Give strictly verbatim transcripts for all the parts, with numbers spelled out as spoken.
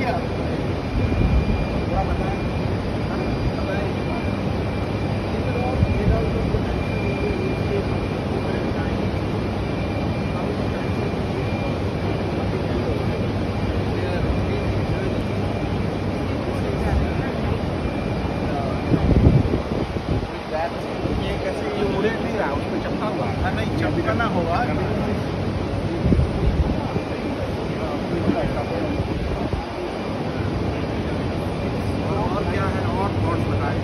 नहीं चमकाना होगा। और क्या है और थॉट्स बताए।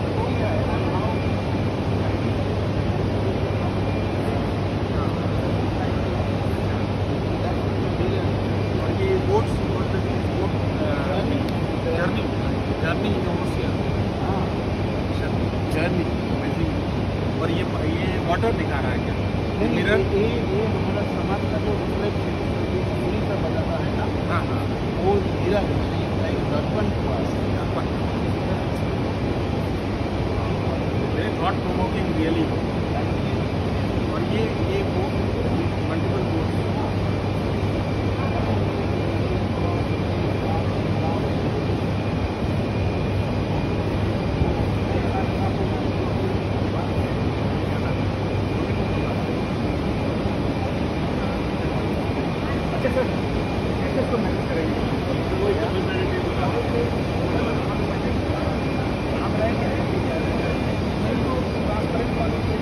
और ये बोट्स जर्नी जर्नी जर्नी और ये ये वाटर दिखा रहा है क्या? मिरर ये ये हमारा समाज का जो दूरी पर बताता है ना। हाँ हाँ वो मिरर दर्पण दर्पण नॉट प्रोमोटिंग रियली। और ये ये बोट मल्टीपल बोट इसको मैनेज करेंगे। आप रहेंगे